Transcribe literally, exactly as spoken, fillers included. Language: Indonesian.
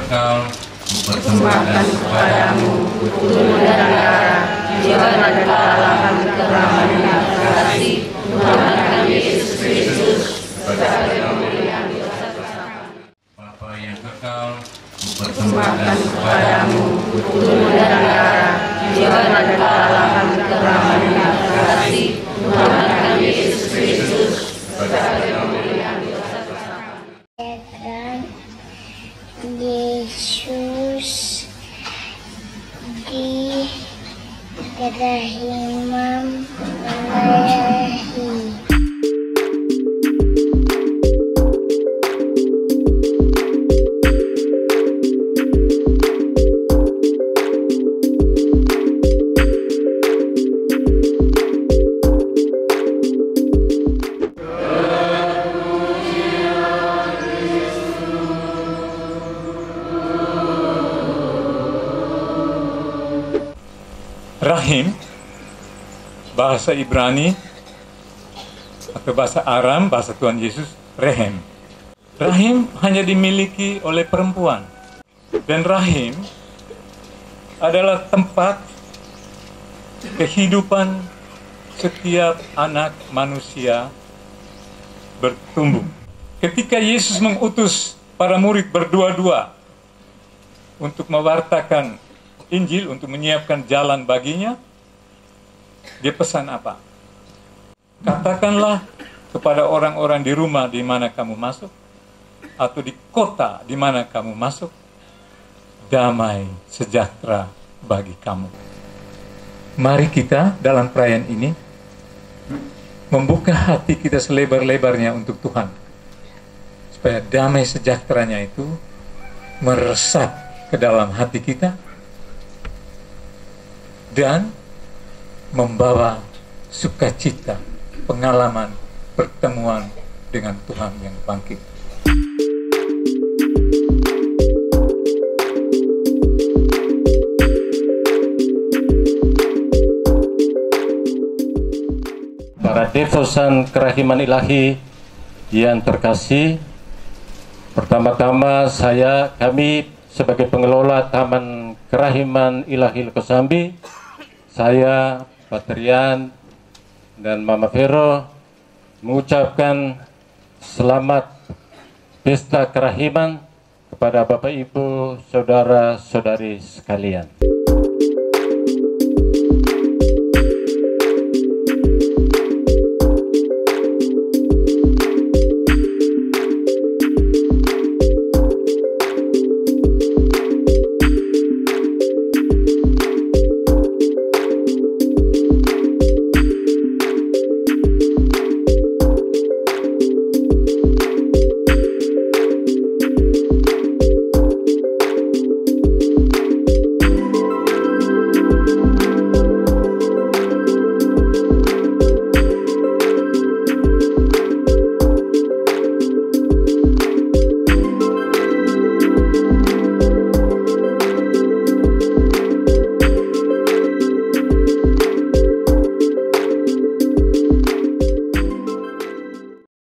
kekal, persembahkan kepadamu tubuh dan darah, jiwa dan kepala kami telah kasih Tuhan kami Yesus Kristus, sebagai kemuliaan dosa kesalahan. Bapa yang kekal, persembahkan kepadamu tubuh dan darah, jiwa dan kepala kami telah kasih Tuhan kami Yesus Kristus, sebagai kemuliaan dosa kesalahan. Yesus di kerahiman melayani. Rahim, bahasa Ibrani atau bahasa Aram, bahasa Tuhan Yesus, Rehem. Rahim hanya dimiliki oleh perempuan. Dan rahim adalah tempat kehidupan setiap anak manusia bertumbuh. Ketika Yesus mengutus para murid berdua-dua untuk mewartakan Injil, untuk menyiapkan jalan baginya, dia pesan apa? Katakanlah kepada orang-orang di rumah di mana kamu masuk, atau di kota di mana kamu masuk, damai sejahtera bagi kamu. Mari kita dalam perayaan ini membuka hati kita selebar-lebarnya untuk Tuhan, supaya damai sejahteranya itu meresap ke dalam hati kita dan membawa sukacita, pengalaman, pertemuan dengan Tuhan yang bangkit. Para devosan kerahiman ilahi yang terkasih, pertama-tama saya, kami sebagai pengelola Taman Kerahiman Ilahi Lekosambi, saya, Pak Trian, dan Mama Vero mengucapkan selamat Pesta Kerahiman kepada Bapak Ibu, Saudara-saudari sekalian.